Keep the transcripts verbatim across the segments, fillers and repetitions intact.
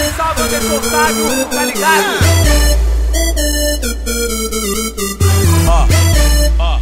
salve, responsável, tá ligado? Ó, ó,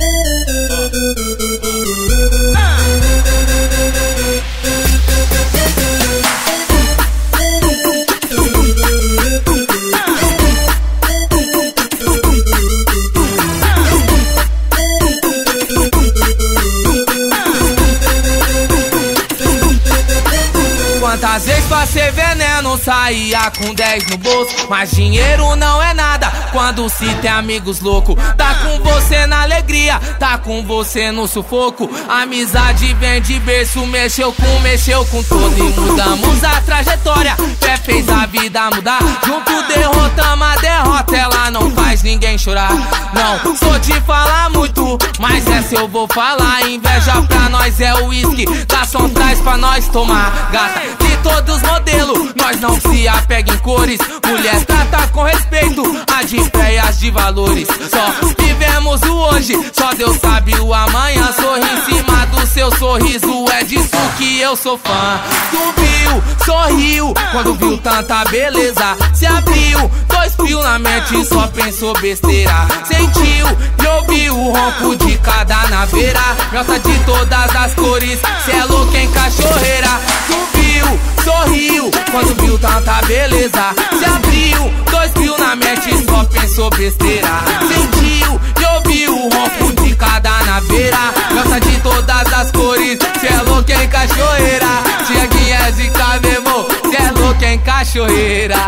Quantas vezes passei veneno, saía com dez no bolso, mas dinheiro não é nada quando se tem amigos loucos. Tá com você na alegria, tá com você no sufoco. Amizade vem de berço, mexeu com, mexeu com todo. E mudamos a trajetória, fé fez a vida mudar. Junto derrotamos a derrota, ela não faz ninguém chorar. Não sou de falar muito, mas essa eu vou falar. Inveja pra nós é o uísque, garçom traz pra nós tomar. Gata de todos os modelos, nós não se apega em cores. Mulher trata com respeito, a de fé e as de valores. Só vivemos o hoje, só Deus sabe o amanhã. Sorri em cima do seu sorriso, é disso que eu sou fã. Tu viu, sorriu, quando viu tanta beleza. Se abriu, dois fios na mente, só pensou besteira. Sentiu e ouviu o ronco de cada naveira. Jota de todas as cores, cê é louco em cachoeira. Tu viu, sorriu, quando viu tanta beleza. Se abriu, dois fios na mente, só pensou besteira. Sentiu e ouviu o ronco de cada naveira. Gosta de todas as cores, cê é louco em cachoeira. Tiaguinha zica mesmo, cê é louco em cachoeira.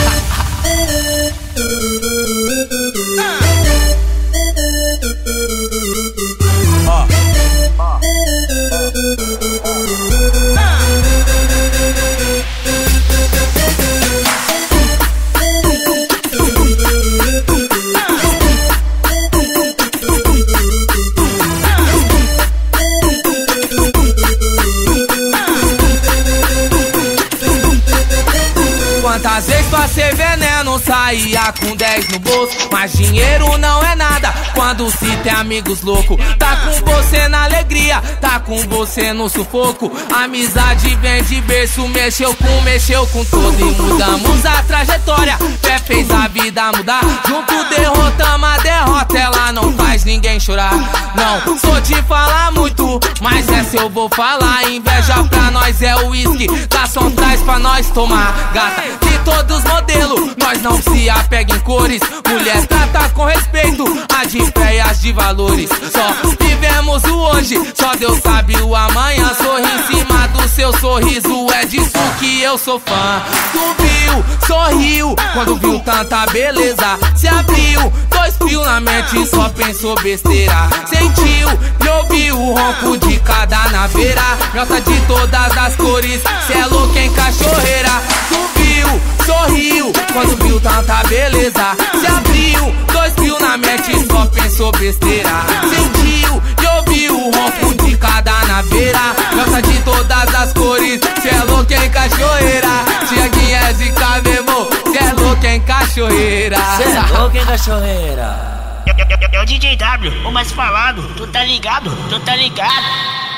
ó, ó. Quantas vezes passei veneno, saía com dez no bolso, mas dinheiro não é nada quando se tem amigos loucos. Tá com você na alegria, tá com você no sufoco. Amizade vem de berço, mexeu com, mexeu com todo. E mudamos a trajetória, fé fez a vida mudar. Junto derrotamos a derrota, ela não faz ninguém chorar. Não sou de falar muito, mas essa eu vou falar. Inveja pra nós é o uísque, garçom traz pra nós tomar. Gata de todos os modelos, nós não se apega em cores. Mulher trata com respeito, a de fé e as de valores. Só vivemos o hoje, só Deus sabe o amanhã. Sorri em cima do seu sorriso, é disso que eu sou fã. Tu viu, sorriu, quando viu tanta beleza. Se abriu, dois fios na mente, só pensou besteira. Sentiu e ouviu o ronco de cada naveira. Jota de todas as cores, cê é louco em cachoeira. Tu viu, sorriu, quando viu tanta beleza. Se abriu, dois fios na mente, só pensou besteira. Sentiu e ouviu o ronco de cada naveira. Gosta de todas as cores, cê é louco em cachoeira. Tiaguinha zica mesmo, cê é louco em cachoeira. Cê é louco em cachoeira. É o D J W, o mais falado, tu tá ligado, tu tá ligado.